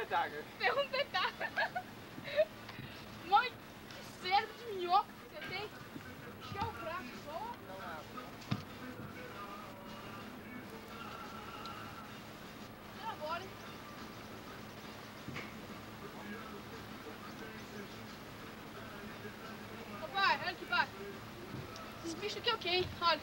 petaca. Ferro um petaca. Mãe, que cérebro de minhoca que você tem. Encher o braço só. E agora, hein? Papai, olha aqui, pai. Esses bichos aqui é o quê, hein? Olha.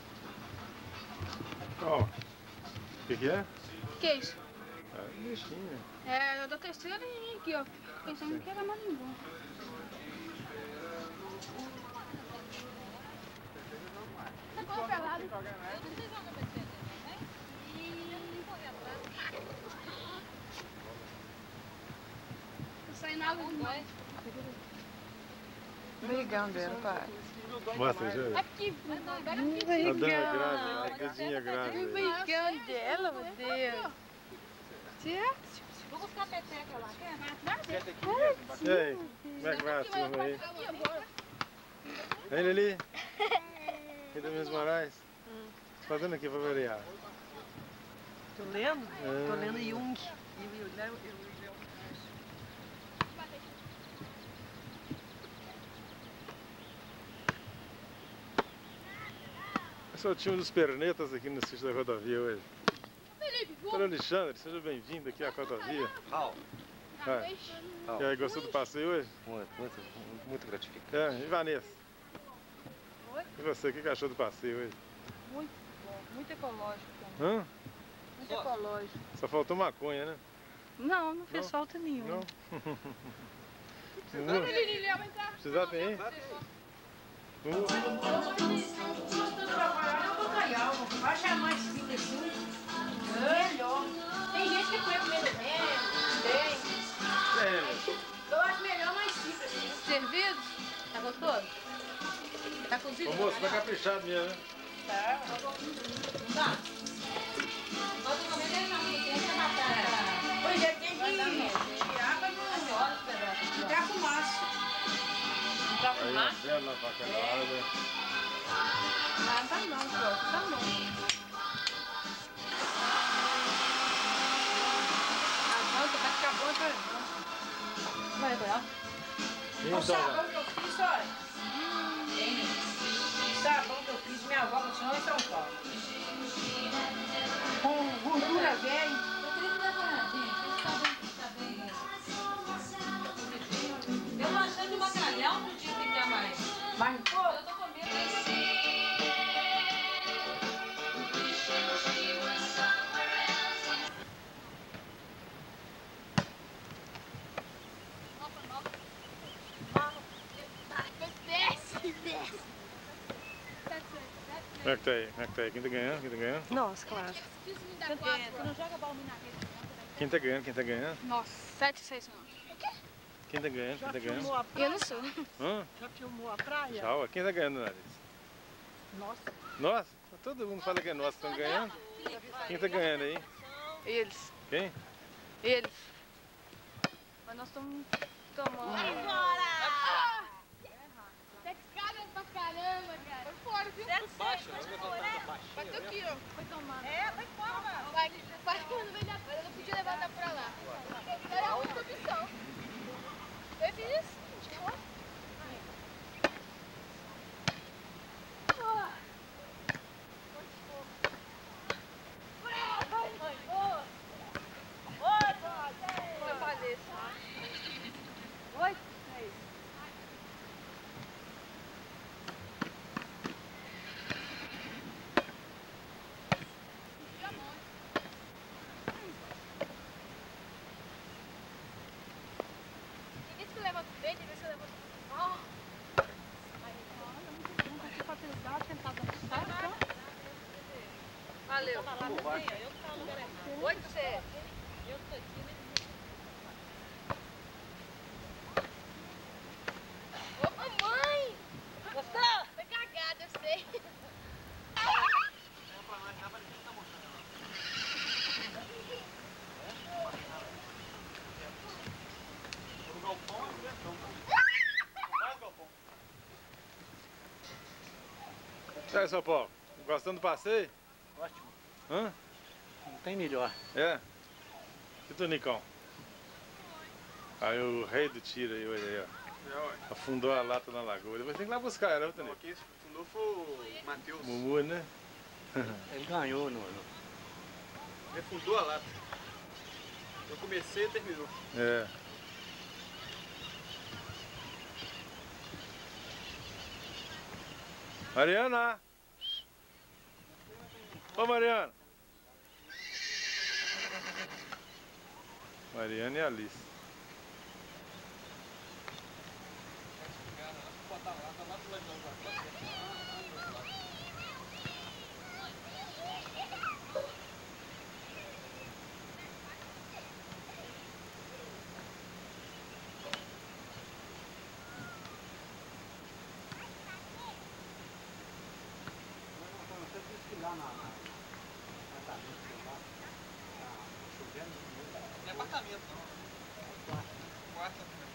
Ó, o que é? O que é isso? É um bichinho. É da terceira linha aqui, ó. Pensando que era marimbondo. Tá todo pelado. Tá saindo água demais. Barrigão dela, pai. Mostra, já. Aqui, A dama é grave, a dedinha é grave. O barrigão dela, meu Deus. Certo? Vou buscar a peteca lá, quer? E aí, como é que vai a turma aí? Hein, Lili? E do Minas Moraes? O que tá fazendo aqui pra variar? Tô lendo? É. Tô lendo Jung. Esse é o time dos pernetas aqui no sítio da rodovia hoje. Felipe, Doutor Alexandre, seja bem-vindo aqui à rodovia. Raul. E aí, gostou do passeio hoje? Muito gratificante. É, e Vanessa? Oi? E você, o que achou do passeio hoje? Muito bom, muito ecológico também. Hã? Muito ecológico. Só faltou maconha, né? Não, não fez Não? falta nenhuma. Não? Vamos, Lili, vem cá. Precisar tem, hein? Vai chamar mais simples assim. Melhor. Tem gente que põe comida mesmo. Tem. Eu acho melhor mais simples assim. Servido? Tá gostoso? Tá cozido? Ô moço, vai caprichado mesmo, né? Tá. Não dá? Pode comer desde a tem batata. Pois é, tem que tirar pra não ficar com massa. Aí, uma bela bacalhada. Ah, tá não, pô. Tá não. Avança, vai ficar bom até. Vai, vai. O sabão que eu fiz, olha. O sabão que eu fiz, minha avó continuou em São Paulo. Com gordura velha. Eu não achei que o bacalhau não tinha que ficar mais. Mas um pouco. Eu tô comendo. Desce, desce. Como é que tá aí? Como é que tá aí? Quem tá ganhando? Quem tá ganhando? Nossa, claro. Você não joga bola na rede. Quem tá ganhando? Quem tá ganhando? Nossa, 7-6 não. Quem tá ganhando? Quem tá ganhando? a Eu praia? não sou. Hã? Já filmou a praia? Tchau. Quem tá ganhando, Nariz? Nossa. Nós? Todo mundo fala que é nós que estão ganhando. Quem tá ganhando aí? Eles. Quem? Eles. Mas nós estamos tomando. Tá escada pra caramba, cara. Foi fora, viu? Baixa, baixa. Bateu aqui, ó. Foi tomando. Vai fora. Vai quando vem da praia, eu não podia levantar pra lá. Era a única opção. Eu fiz isso. Vou fazer isso. Oi? Aí. Tem vezes que eu levanto bem, tem vezes que eu levanto mal. Valeu. Oi, você. Ô, mamãe! Gostou? Foi cagada, eu sei. E aí, São Paulo? Gostando do passeio? Ótimo. Hã? Não tem melhor. É? E tu, Nicão? Aí o rei do tiro aí, olha aí, ó. Afundou a lata na lagoa. Depois tem que ir lá buscar ela, né, Toninho? Quem fundou foi o Matheus. Mumu, né? Ele ganhou, não. Ele fundou a lata. Eu comecei e terminou. É. Mariana! Ô Mariana! Mariana e Alice. Não é apartamento, não. Quarto.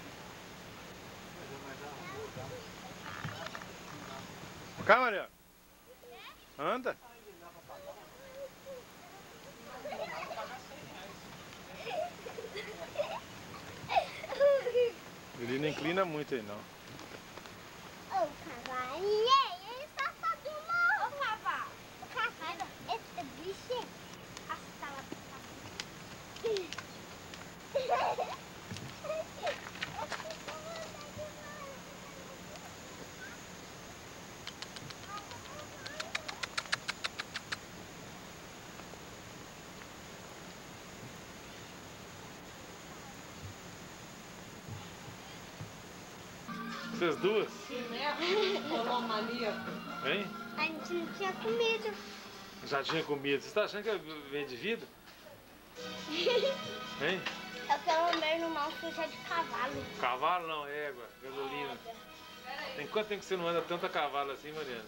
Cá, Mariana. Anda. Ele não inclina muito aí, não. Ô, cavalo. Ele está fazendo uma... Ô, cavalo. Ô, cavalo. Esse bicho... Vocês duas? Rolou maníaco. Hein? A gente não tinha comida. Já tinha comido. Você tá achando que vem de vida? Hein? Eu quero ver no mal suja de cavalo. Cavalo não, égua, gasolina. Tem quanto tempo que você não anda tanto a cavalo assim, Mariana?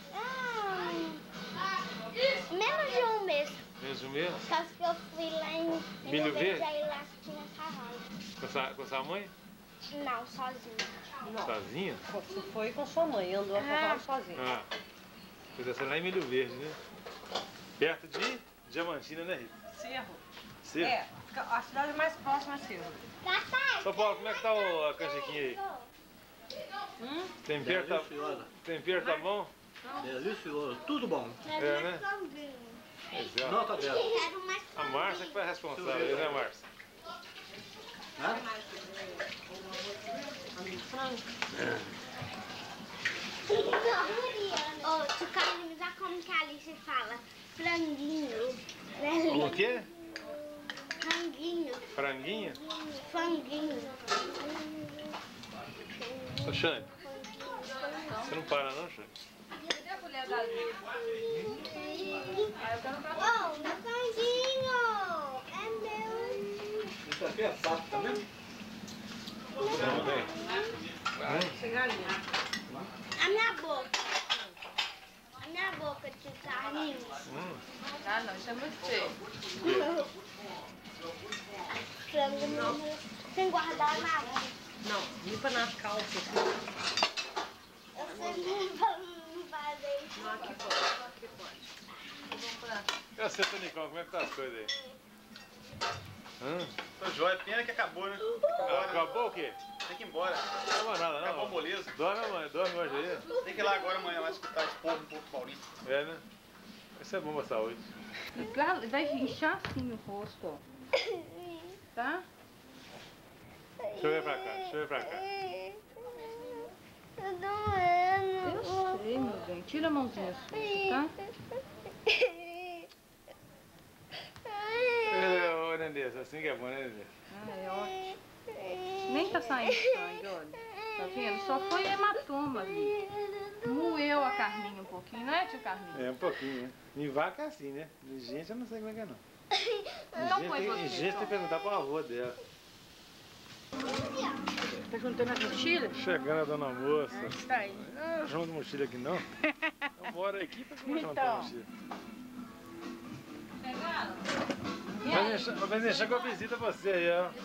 Menos de um mês. Menos de um mês? Só que eu fui lá em Milho Verde? Aí lá tinha cavalo. Com sua mãe? Não, sozinho. Sozinha? Você foi com sua mãe, andou a cavalo sozinho. Ah, pois essa lá em Milho Verde, né? Perto de Diamantina, né, Rita? Cerro. Cerro? É, a cidade mais próxima é Cerro. São Paulo, como é que tá a canjiquinha aí? Tempero tá, tempero tá bom? Delicioso, tudo bom. É, né? Pois é. Nota 10. Quero mais A Márcia que foi a responsável, né, Márcia? Ô, se o Carlinhos já como que a Alice fala? Franguinho. O quê? Franguinho. Franguinha? Franguinho. Ô, Xande, você não para não, Xande? Cadê a colher da Alice? Ô, meu franguinho. É meu. Isso aqui é pato também? Não, vem. Sem galinha. A minha boca. A minha boca de Carlinhos. Ah, não, isso é muito feio. Frango não. Sem guardar nada. Não, limpa nas calças. Eu sei limpar fazer isso. Não, aqui pode. E você, Tonicão, como é que tá as coisas aí? Tô jóia, pena que acabou, né? Acabou o quê? Tem que ir embora. Não vai nada, não. Acabou moleza. Dorme, mãe, dorme hoje aí. Tem que ir lá agora amanhã lá escutar esse povo um pouco paulista. É, né? Isso é bom pra saúde. Vai inchar assim o rosto, ó. Tá? Deixa eu ver pra cá, deixa eu ver pra cá. Tá doendo. Eu sei, meu bem. Tira a mãozinha suja, tá? Ô, Nenê, assim que é bom, né, Nenê? Ah, é ótimo. Nem tá saindo sangue, olha. Tá vendo? Só foi hematoma ali. Moeu a carninha um pouquinho, não é, tio Carlinhos? É, um pouquinho, né? Em vaca é assim, né? Em gente eu não sei como é que é, não. Então põe Em você, gente tem que perguntar pro avô dela. Tá juntando a mochila? Chegando a dona moça. Está aí. Não chama de mochila aqui, não. Eu moro aqui pra que eu vou chamar de Então. mochila. Vai deixar com a visita pra você aí, ó.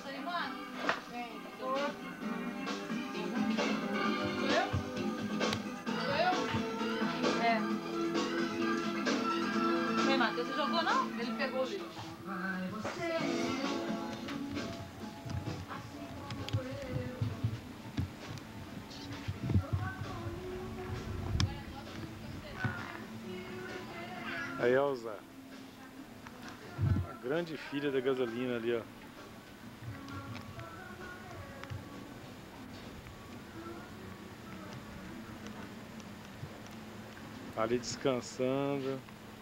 É. Vem, Matheus, você jogou não? Ele pegou o livro. A Elza, a grande filha da gasolina ali, ó. Ali descansando,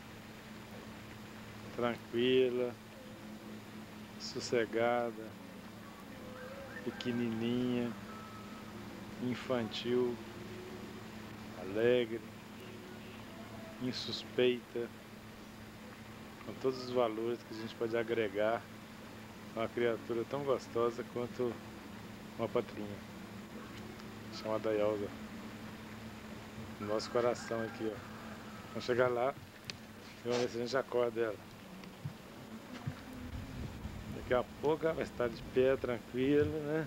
tranquila, sossegada, pequenininha, infantil, alegre, insuspeita, com todos os valores que a gente pode agregar a uma criatura tão gostosa quanto uma patrinha, chamada Elza. No nosso coração aqui, ó. Vamos chegar lá e vamos ver se a gente acorda ela. Daqui a pouco ela vai estar de pé, tranquilo, né?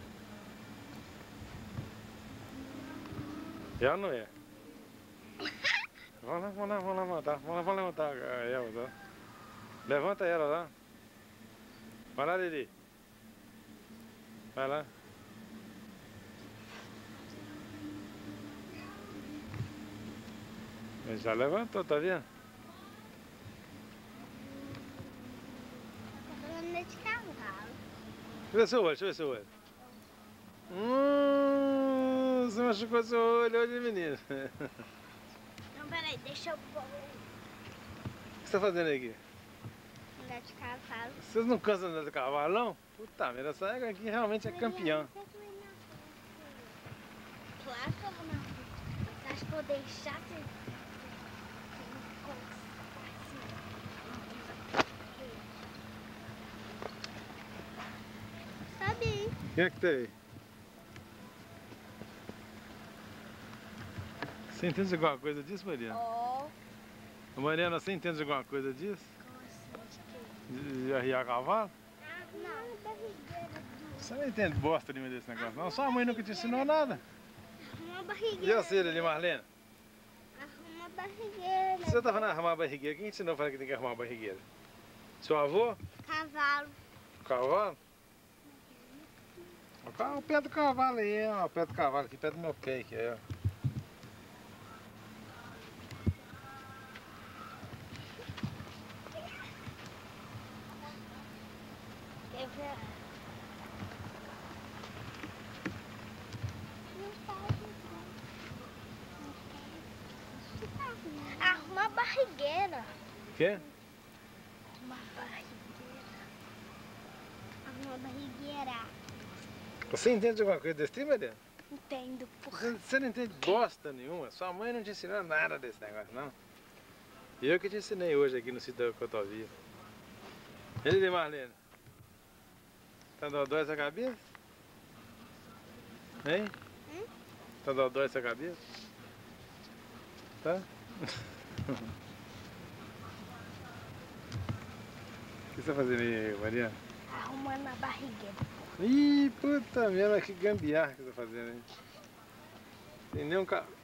É ou não é? Vamos levantar a Elza. Levanta ela lá. Vai lá, Lili. Vai lá. Ele já levantou, tá vendo? Tá falando de cavalo. Deixa eu ver seu olho, deixa eu ver seu olho. Você machucou seu olho hoje, menino. Não, peraí, deixa eu pôr. O que você tá fazendo aqui? Andar de cavalo. Vocês não cansam de andar de cavalo, não? Puta merda, essa égua aqui realmente é campeã. Claro que eu vou na rua. Você acha que eu vou deixar você... Sabe? Quem é que tá aí? Você entende de alguma coisa disso, Mariana? Ó. Mariana, você entende de alguma coisa disso? Como assim? De quê? De arriar cavalo? Não, barrigueira. Você não entende bosta nenhuma desse negócio, não. Sua mãe nunca te ensinou nada. Arruma a E barrigueira. você ali, Marlene? Arruma a barrigueira. Você tá falando arrumar a barrigueira? Quem ensinou a falar que tem que arrumar a barrigueira? Seu avô? Cavalo. Cavalo? O pé do cavalo aí, ó. O pé do cavalo aqui, perto do meu cake, aí, ó. Quer ver? Arruma a barrigueira. Quê? Arruma a barrigueira. Arruma a barrigueira. Você entende de alguma coisa desse tipo, Mariana? Entendo, porra. Você não entende bosta nenhuma. Sua mãe não te ensinou nada desse negócio, não. Eu que te ensinei hoje aqui no sítio da Cotovia. E aí, Marlene? Tá dodói essa cabeça? Hein? Tá dodói essa cabeça? Tá? O que você tá fazendo aí, Mariana? Arrumando a barrigueira. Ih, puta merda, que gambiarra que você tá fazendo aí. Tem nem um